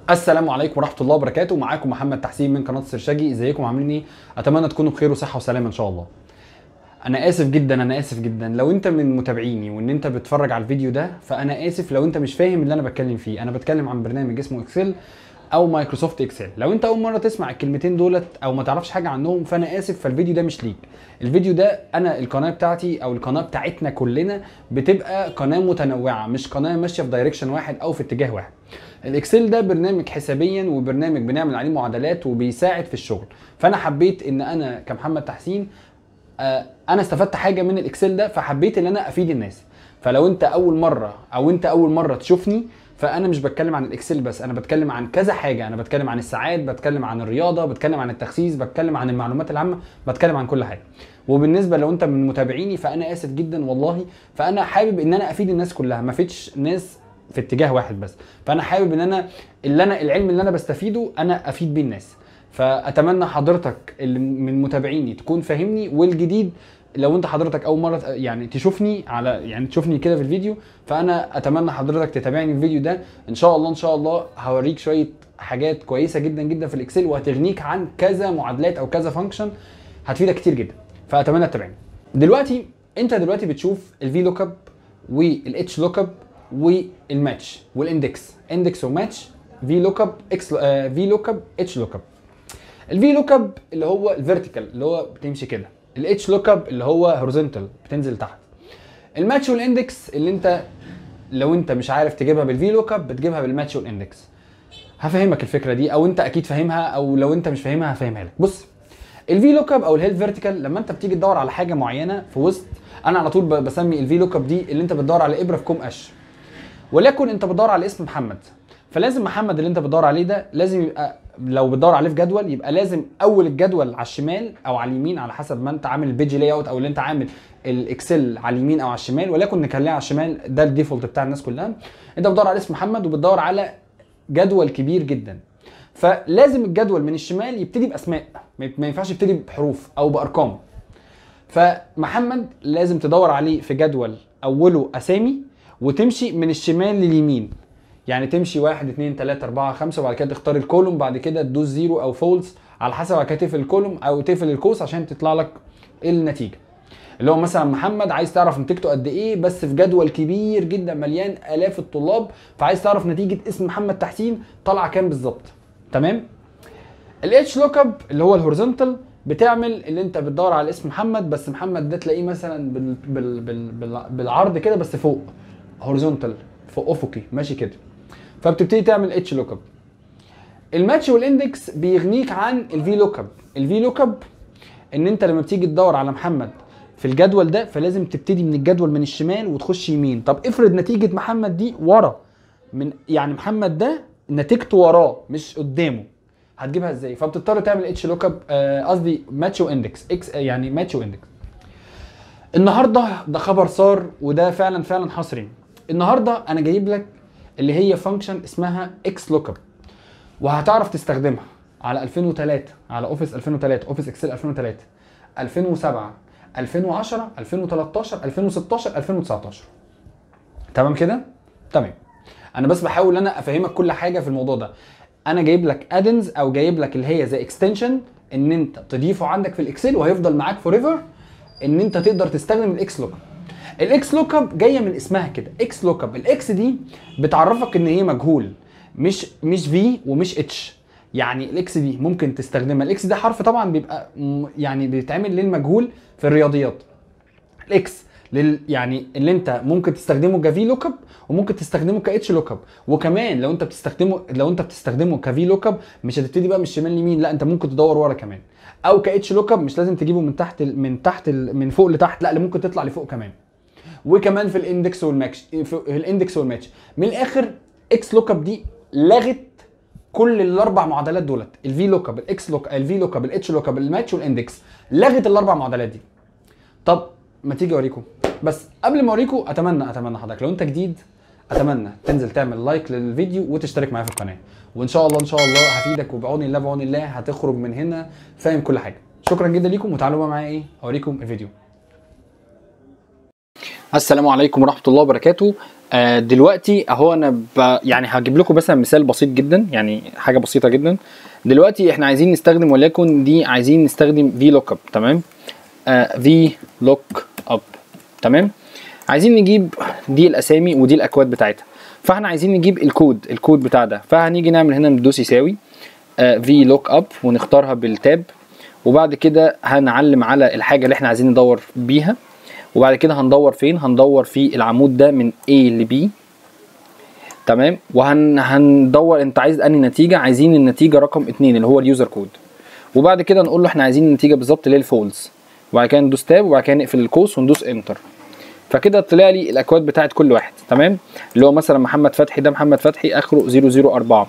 السلام عليكم ورحمه الله وبركاته. معاكم محمد تحسين من قناه السرشاجي. ازيكم عاملين ايه؟ اتمنى تكونوا بخير وصحه وسلامه ان شاء الله. انا اسف جدا لو انت من متابعيني وان انت بتتفرج على الفيديو ده، فانا اسف لو انت مش فاهم اللي انا بتكلم فيه. انا بتكلم عن برنامج اسمه اكسل او مايكروسوفت اكسل. لو انت اول مره تسمع الكلمتين دولت او ما تعرفش حاجه عنهم فانا اسف، فالفيديو ده مش ليك. الفيديو ده انا القناه بتاعتي او القناه بتاعتنا كلنا بتبقى قناه متنوعه، مش قناه ماشيه في دايركشن واحد او في اتجاه واحد. الاكسل ده برنامج حسابيا وبرنامج بنعمل عليه معادلات وبيساعد في الشغل. فانا حبيت ان انا كمحمد تحسين انا استفدت حاجه من الاكسل ده، فحبيت ان انا افيد الناس. فلو انت اول مره تشوفني، فانا مش بتكلم عن الاكسل بس، انا بتكلم عن كذا حاجه. انا بتكلم عن الساعات، بتكلم عن الرياضه، بتكلم عن التخسيس، بتكلم عن المعلومات العامه، بتكلم عن كل حاجه. وبالنسبه لو انت من متابعيني فانا اسف جدا والله. فانا حابب ان انا افيد الناس كلها، ما فيتش ناس في اتجاه واحد بس. فانا حابب ان انا العلم اللي انا بستفيده انا افيد بيه الناس. فاتمنى حضرتك اللي من متابعيني تكون فاهمني. والجديد لو انت حضرتك اول مره يعني تشوفني كده في الفيديو، فانا اتمنى حضرتك تتابعني في الفيديو ده. ان شاء الله هوريك شويه حاجات كويسه جدا جدا في الاكسل، وهتغنيك عن كذا معادلات او كذا فانكشن هتفيدك كتير جدا. فاتمنى تتابعني. انت دلوقتي بتشوف الفي لوك اب والاتش لوك اب والماتش اندكس وماتش، في لوك اب في لوك اب اتش لوك اب. الفي لوك اب اللي هو الفيرتيكال اللي هو بتمشي كده، الاتش لوك اب اللي هو هوريزونتال بتنزل تحت. الماتش والاندكس اللي انت لو انت مش عارف تجيبها بالفي لوك اب بتجيبها بالماتش والاندكس. هفهمك الفكره دي، او انت اكيد فاهمها، او لو انت مش فاهمها هفهمها لك. بص، الفي لوك اب او الهيل فيرتيكال لما انت بتيجي تدور على حاجه معينه في وسط، انا على طول بسمي الفي لوك اب دي اللي انت بتدور على ابره في كوم قش. ولكن انت بتدور على اسم محمد، فلازم محمد اللي انت بتدور عليه ده لازم يبقى، لو بتدور عليه في جدول يبقى لازم اول الجدول على الشمال او على اليمين على حسب ما انت عامل البيج لاي اوت او اللي انت عامل الاكسل على اليمين او على الشمال، ولكن نخليها على الشمال، ده الديفولت بتاع الناس كلها. انت بتدور على اسم محمد وبتدور على جدول كبير جدا، فلازم الجدول من الشمال يبتدي باسماء، ما ينفعش يبتدي بحروف او بارقام. فمحمد لازم تدور عليه في جدول اوله اسامي وتمشي من الشمال لليمين. يعني تمشي 1 2 3 4 5 وبعد كده تختار الكولوم، بعد كده تدوس زيرو او فولس على حسب، بعد كده تقفل الكولوم او تقفل القوس عشان تطلع لك النتيجه. اللي هو مثلا محمد عايز تعرف نتيجته قد ايه، بس في جدول كبير جدا مليان الاف الطلاب، فعايز تعرف نتيجه اسم محمد تحسين طالعه كام بالظبط. تمام. الاتش لوك اب اللي هو الهوريزونتال بتعمل اللي انت بتدور على اسم محمد، بس محمد ده تلاقيه مثلا بالعرض كده بس فوق، هوريزونتال فوق افقي ماشي كده، فبتبتدي تعمل اتش لوك اب. الماتش والاندكس بيغنيك عن الفي لوك اب. الفي لوك اب ان انت لما بتيجي تدور على محمد في الجدول ده فلازم تبتدي من الجدول من الشمال وتخش يمين. طب افرض نتيجه محمد دي ورا، يعني محمد ده نتيجته وراه مش قدامه، هتجيبها ازاي؟ فبتضطر تعمل اتش لوك اب، قصدي ماتش واندكس اكس، يعني ماتش واندكس. النهارده ده خبر صار وده فعلا حصري. النهارده انا جايب لك اللي هي فانكشن اسمها اكس لوك اب، وهتعرف تستخدمها على 2003، على اوفيس 2003، اوفيس اكسل 2003، 2007، 2010، 2013، 2016، 2019. تمام كده؟ تمام. انا بس بحاول انا افهمك كل حاجه في الموضوع ده. انا جايب لك ادنز او جايب لك اللي هي زي اكستنشن ان انت تضيفه عندك في الاكسل وهيفضل معاك فور ايفر، ان انت تقدر تستخدم الاكس لوك اب. الاكس لوك اب جايه من اسمها كده، اكس لوك اب. الاكس دي بتعرفك ان هي مجهول، مش في ومش اتش. يعني الاكس دي ممكن تستخدمها، الاكس ده حرف طبعا بيبقى يعني بيتعمل للمجهول في الرياضيات. الاكس يعني اللي انت ممكن تستخدمه كفي لوك اب وممكن تستخدمه كاتش لوك اب. وكمان لو انت بتستخدمه كفي لوك اب مش هتبتدي بقى من الشمال ليمين، لا انت ممكن تدور ورا كمان. او كاتش لوك اب مش لازم تجيبه من فوق لتحت، لا اللي ممكن تطلع لفوق كمان. وكمان في الاندكس والماتش من الاخر. اكس لوك اب دي لغت كل الاربع معادلات دولت، الفي لوك اب، الفي لوك اب، الاتش لوك اب، الماتش والاندكس، لغت الاربع معادلات دي. طب ما تيجي اوريكم، بس قبل ما اوريكم اتمنى حضرتك لو انت جديد اتمنى تنزل تعمل لايك للفيديو وتشترك معايا في القناه. وان شاء الله هفيدك، وبعون الله هتخرج من هنا فاهم كل حاجه. شكرا جدا ليكم، وتعالوا بقى معايا اوريكم الفيديو. السلام عليكم ورحمه الله وبركاته. دلوقتي اهو انا يعني هجيب لكم مثلا مثال بسيط جدا، يعني حاجه بسيطه جدا. دلوقتي احنا عايزين نستخدم، وليكن دي عايزين نستخدم في لوك اب. تمام، في لوك اب. تمام، عايزين نجيب دي الاسامي ودي الاكواد بتاعتها، فاحنا عايزين نجيب الكود بتاع ده. فهنيجي نعمل هنا ندوس يساوي في لوك اب ونختارها بالتاب، وبعد كده هنعلم على الحاجه اللي احنا عايزين ندور بيها، وبعد كده هندور فين؟ هندور في العمود ده من A ل B. تمام، وهندور انت عايز انهي نتيجه. عايزين النتيجه رقم 2 اللي هو اليوزر كود، وبعد كده نقول له احنا عايزين النتيجه بالظبط اللي هي الفولس، وبعد كده ندوس تاب، وبعد كده نقفل القوس وندوس انتر. فكده طلع لي الاكواد بتاعت كل واحد. تمام، اللي هو مثلا محمد فتحي، ده محمد فتحي اخره 004،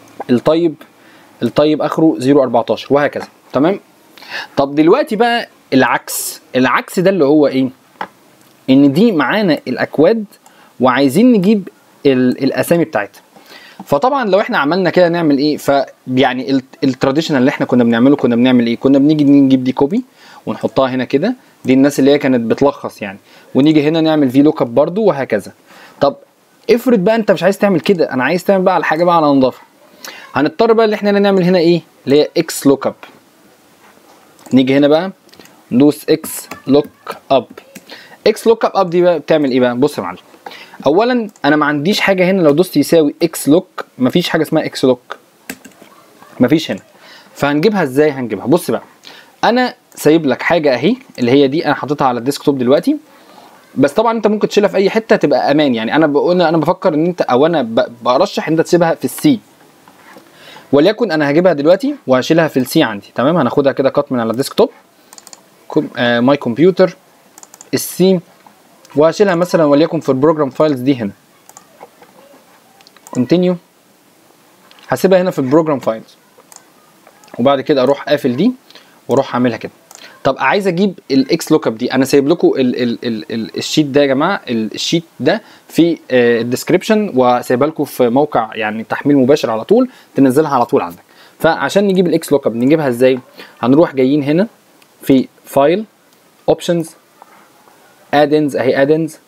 الطيب اخره 014، وهكذا. تمام، طب دلوقتي بقى العكس ده اللي هو ايه؟ ان دي معانا الاكواد وعايزين نجيب الاسامي بتاعتها. فطبعا لو احنا عملنا كده نعمل ايه؟ فيعني التراديشنال اللي احنا كنا بنعمله، كنا بنعمل ايه؟ كنا بنيجي نجيب دي كوبي ونحطها هنا كده، دي الناس اللي هي كانت بتلخص يعني، ونيجي هنا نعمل في لوك اب برده، وهكذا. طب افرض بقى انت مش عايز تعمل كده، انا عايز تعمل بقى على حاجه بقى على نظافه، هنضطر بقى ان احنا نعمل هنا ايه؟ اللي هي اكس لوك اب. نيجي هنا بقى ندوس اكس لوك اب. اكس لوك اب دي بقى بتعمل ايه بقى؟ بص يا معلم، اولا انا ما عنديش حاجه هنا، لو دوست يساوي اكس لوك مفيش حاجه اسمها اكس لوك، مفيش هنا. فهنجيبها ازاي؟ هنجيبها، بص بقى، انا سايب لك حاجه اهي اللي هي دي، انا حاططها على الديسكتوب دلوقتي، بس طبعا انت ممكن تشيلها في اي حته تبقى امان. يعني انا بفكر ان انت، او انا برشح ان انت تسيبها في السي، وليكن انا هجيبها دلوقتي وهشيلها في السي عندي. تمام، هناخدها كده كات من على الديسكتوب، ماي كمبيوتر السي، وهشيلها مثلا وليكن في البروجرام فايلز دي هنا، كونتينيو، هسيبها هنا في البروجرام فايلز، وبعد كده اروح قافل دي واروح اعملها كده. طب عايز اجيب الاكس لوك اب دي، انا سايب لكم الشيت ده يا جماعه، الشيت ده في الديسكربشن، وسايبها لكم في موقع يعني تحميل مباشر على طول، تنزلها على طول عندك. فعشان نجيب الاكس لوك اب نجيبها ازاي؟ هنروح جايين هنا في فايل، اوبشنز، ادنز، اهي ادنز،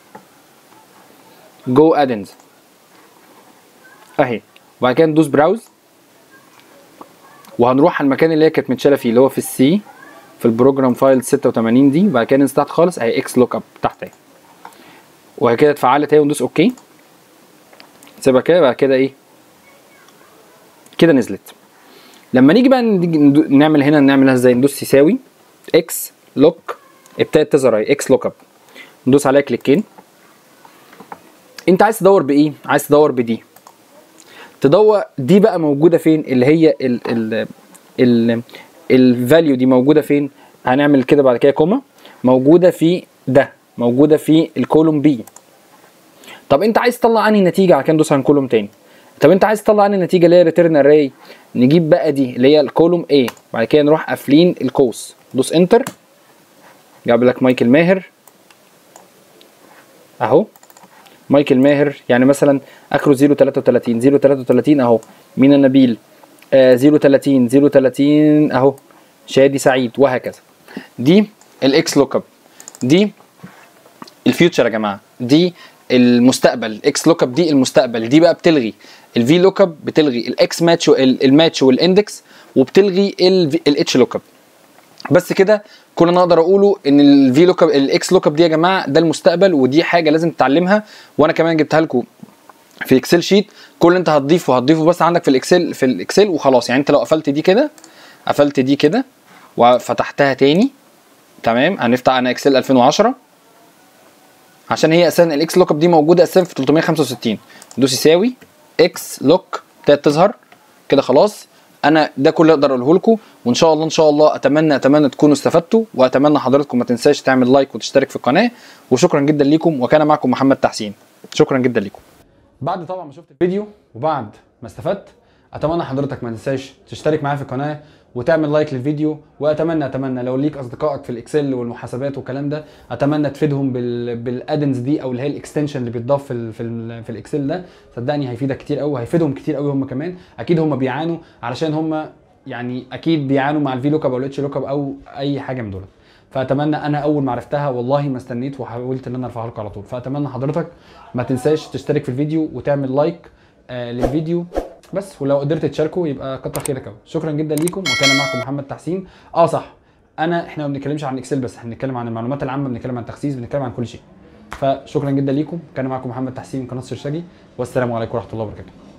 جو ادنز اهي، وبعد كده ندوس براوز، وهنروح على المكان اللي هي كانت متشاله فيه، اللي هو في السي، في البروجرام فايل 86 دي، وبعد كده ننزل تحت خالص اهي اكس لوك اب تحت اهي، وبعد كده اتفعلت اهي، وندوس اوكي، سيبها كده. بعد كده ايه؟ كده نزلت. لما نيجي بقى نعمل هنا، نعملها ازاي؟ ندوس يساوي اكس لوك، ابتدت تظهر اهي اكس لوك اب، ندوس عليها كليكين. انت عايز تدور بايه؟ عايز تدور بدي، تدور دي بقى موجوده فين؟ اللي هي الفاليو دي موجوده فين؟ هنعمل كده بعد كده كوما، موجوده في ده، موجوده في الكولوم بي. طب انت عايز تطلع انهي نتيجه؟ على كده ندوس على كولوم تاني. طب انت عايز تطلع انهي نتيجه اللي هي ريتيرن اري؟ نجيب بقى دي اللي هي الكولوم A، بعد كده نروح قافلين القوس، دوس انتر، جاب لك مايكل ماهر اهو، مايكل ماهر يعني مثلا اخره 033 اهو، مينا نبيل 030 اهو، شادي سعيد، وهكذا. دي الاكس لوك اب، دي الفيوتشر يا جماعه، دي المستقبل. اكس لوك اب دي المستقبل، دي بقى بتلغي الفي لوك اب، بتلغي الاكس ماتش الماتش والاندكس، وبتلغي الاتش لوك اب. بس كده كل انا اقدر اقوله ان الفي لوك اب، الاكس لوك اب دي يا جماعه ده المستقبل، ودي حاجه لازم تتعلمها، وانا كمان جبتها لكم في اكسل شيت. كل اللي انت هتضيفه بس عندك في الاكسل وخلاص. يعني انت لو قفلت دي كده، قفلت دي كده وفتحتها تاني، تمام، هنفتح انا اكسل 2010 عشان هي اساسا الاكس لوك اب دي موجوده اساسا في 365. دوس يساوي اكس لوك، ابتدت تظهر كده خلاص. انا ده كل اللي اقدر اقوله لكم، وان شاء الله اتمنى تكونوا استفدتوا، واتمنى حضراتكم ما تنساش تعمل لايك وتشترك في القناه. وشكرا جدا ليكم، وكان معكم محمد تحسين، شكرا جدا ليكم. بعد طبعا ما شفت الفيديو وبعد ما استفدت، اتمنى حضرتك ما تنساش تشترك معايا في القناه وتعمل لايك للفيديو. واتمنى لو ليك اصدقائك في الاكسل والمحاسبات والكلام ده، اتمنى تفيدهم بالادنز دي، او اللي هي الاكستنشن اللي بيتضاف في الاكسل ده. صدقني هيفيدك كتير قوي، هيفيدهم كتير قوي. هم كمان اكيد هم بيعانوا، علشان هم يعني اكيد بيعانوا مع الفي لوك اب او الاتش لوك اب او اي حاجه من دول. فاتمنى، انا اول ما عرفتها والله ما استنيت وحاولت ان انا ارفعها لكم على طول. فاتمنى حضرتك ما تنساش تشترك في الفيديو وتعمل لايك للفيديو بس، ولو قدرت تشاركوا يبقى كتر خيرك قوي. شكرا جدا ليكم، وكان معكم محمد تحسين. صح، احنا ما بنتكلمش عن اكسل بس، احنا بنتكلم عن المعلومات العامه، بنتكلم عن تخسيس، بنتكلم عن كل شيء. فشكرا جدا ليكم، كان معكم محمد تحسين من قناه سرشاجي، والسلام عليكم ورحمه الله وبركاته.